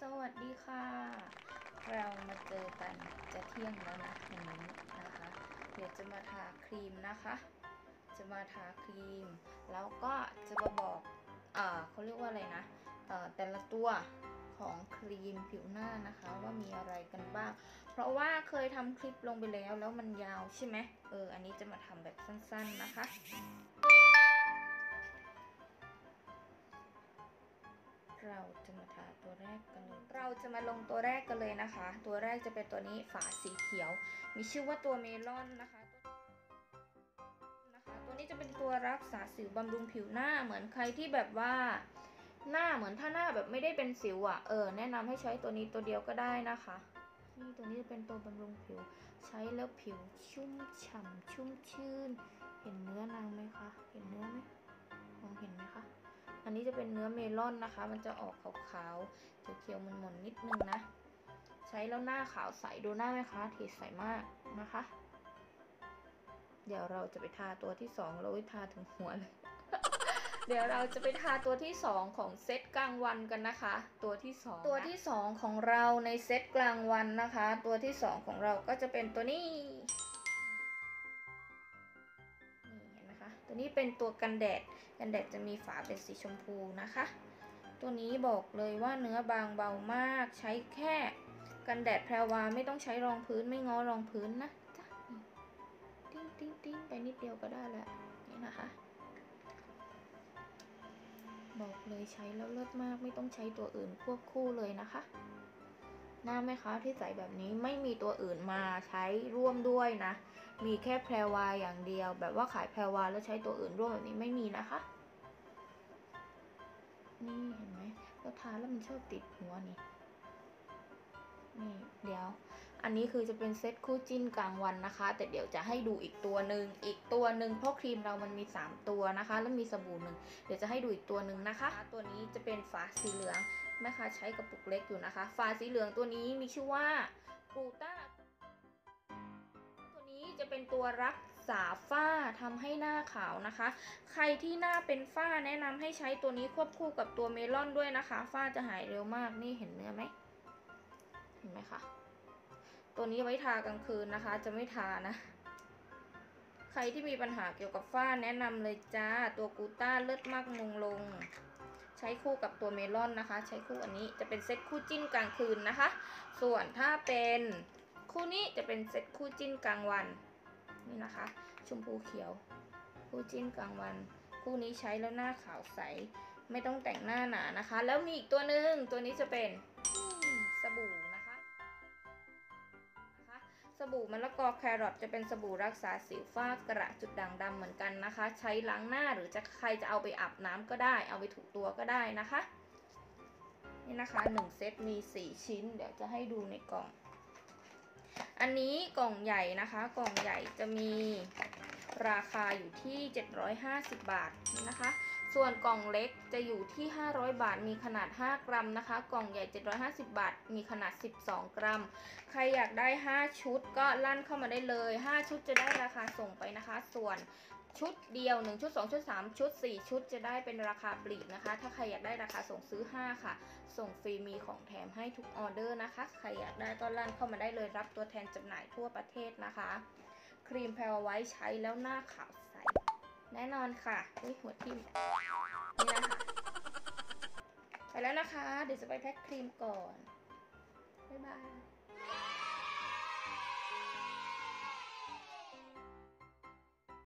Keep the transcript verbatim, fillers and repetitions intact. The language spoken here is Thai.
วัสดีค่ะเรามาเจอกันจะเที่ยงแล้วนะวันนี้นะคะเดี๋ยวจะมาทาครีมนะคะจะมาทาครีมแล้วก็จะมาบอกเอ่อเขาเรียกว่าอะไรนะเอ่อแต่ละตัวของครีมผิวหน้านะคะว่ามีอะไรกันบ้างเพราะว่าเคยทำคลิปลงไปแล้วแล้วมันยาวใช่ไหมเอออันนี้จะมาทำแบบสั้นๆนะคะเราจะมาทาตัวแรกกันเลยเราจะมาลงตัวแรกกันเลยนะคะตัวแรกจะเป็นตัวนี้ฝาสีเขียวมีชื่อว่าตัวเมลอนนะคะนะคะตัวนี้จะเป็นตัวรักษาสิวบำรุงผิวหน้าเหมือนใครที่แบบว่าหน้าเหมือนถ้าหน้าแบบไม่ได้เป็นสิวอ่ะเออแนะนำให้ใช้ตัวนี้ตัวเดียวก็ได้นะคะนี่ตัวนี้จะเป็นตัวบำรุงผิวใช้แล้วผิวชุ่มฉ่ำชุ่มชื่นเห็นเนื้อนางไหมคะเห็นเนื้อไหมมองเห็นไหมคะอันนี้จะเป็นเนื้อเมลอนนะคะมันจะออกขาวๆเขียวๆมันๆนิดนึงนะใช้แล้วหน้าขาวใสดูหน้าไหมคะทีใสมากนะคะเดี๋ยวเราจะไปทาตัวที่สองเราไปทาถึงหัวเลย เดี๋ยวเราจะไปทาตัวที่สองของเซตกลางวันกันนะคะตัวที่สองตัวที่สองของเราในเซตกลางวันนะคะตัวที่สองของเราก็จะเป็นตัวนี้ตัวนี้เป็นตัวกันแดดกันแดดจะมีฝาเป็นสีชมพูนะคะตัวนี้บอกเลยว่าเนื้อบางเบามากใช้แค่กันแดดแพรวาไม่ต้องใช้รองพื้นไม่ง้อรองพื้นนะจ๊ะติ้งติ้งติ้งไปนิดเดียวก็ได้แล้วนี่นะคะบอกเลยใช้แล้วเลิศมากไม่ต้องใช้ตัวอื่นควบคู่เลยนะคะหน้าไหมคะที่ใส่แบบนี้ไม่มีตัวอื่นมาใช้ร่วมด้วยนะมีแค่แพรวาอย่างเดียวแบบว่าขายแพรวาแล้วใช้ตัวอื่นร่วมแบบนี้ไม่มีนะคะนี่เห็นไหมเราทาแล้วมันชอบติดหัวนี่นี่เดี๋ยวอันนี้คือจะเป็นเซตคู่จิ้นกลางวันนะคะแต่เดี๋ยวจะให้ดูอีกตัวหนึ่งอีกตัวหนึ่งเพราะครีมเรามันมีสามตัวนะคะแล้วมีสบู่หนึ่งเดี๋ยวจะให้ดูอีกตัวหนึ่งนะคะตัวนี้จะเป็นฝาสีเหลืองแม่ค้าใช้กระปุกเล็กอยู่นะคะฝาสีเหลืองตัวนี้มีชื่อว่ากลูต้าตัวนี้จะเป็นตัวรักษาฝ้าทำให้หน้าขาวนะคะใครที่หน้าเป็นฝ้าแนะนำให้ใช้ตัวนี้ควบคู่กับตัวเมลอนด้วยนะคะฝ้าจะหายเร็วมากนี่เห็นเนื้อไหมเห็นไหมคะตัวนี้ไว้ทากลางคืนนะคะจะไม่ทานะใครที่มีปัญหาเกี่ยวกับฝ้าแนะนำเลยจ้าตัวกูต้าเลิศมากมงลงใช้คู่กับตัวเมลอนนะคะใช้คู่อันนี้จะเป็นเซตคู่จิ้นกลางคืนนะคะส่วนถ้าเป็นคู่นี้จะเป็นเซตคู่จิ้นกลางวันนี่นะคะชมพูเขียวคู่จิ้นกลางวันคู่นี้ใช้แล้วหน้าขาวใสไม่ต้องแต่งหน้าหนานะคะแล้วมีอีกตัวหนึ่งตัวนี้จะเป็นสบู่นะคะสบู่มะละกอแครอทจะเป็นสบู่รักษาสิวฝ้ากระจุดด่างดำเหมือนกันนะคะใช้ล้างหน้าหรือจะใครจะเอาไปอาบน้ำก็ได้เอาไปถูตัวก็ได้นะคะนี่นะคะหนึ่งเซตมีสี่ชิ้นเดี๋ยวจะให้ดูในกล่องอันนี้กล่องใหญ่นะคะกล่องใหญ่จะมีราคาอยู่ที่เจ็ดร้อยห้าสิบบาทนะคะส่วนกล่องเล็กจะอยู่ที่ห้าร้อยบาทมีขนาดห้ากรัมนะคะกล่องใหญ่เจ็ดร้อยห้าสิบบาทมีขนาดสิบสองกรัมใครอยากได้ห้าชุดก็ลั่นเข้ามาได้เลยห้าชุดจะได้ราคาส่งไปนะคะส่วนชุดเดียวหนึ่งชุดสองชุดสามชุดสี่ชุดจะได้เป็นราคาปลีกนะคะถ้าใครอยากได้ราคาส่งซื้อห้าค่ะส่งฟรีมีของแถมให้ทุกออเดอร์นะคะใครอยากได้ก็ลั่นเข้ามาได้เลยรับตัวแทนจำหน่ายทั่วประเทศนะคะครีมแพรไว้ใช้แล้วหน้าขาวใสแน่นอนค่ะอุ้ยหัวทิ่มนี่นะคะไปแล้วนะคะเดี๋ยวจะไปแพ็คครีมก่อน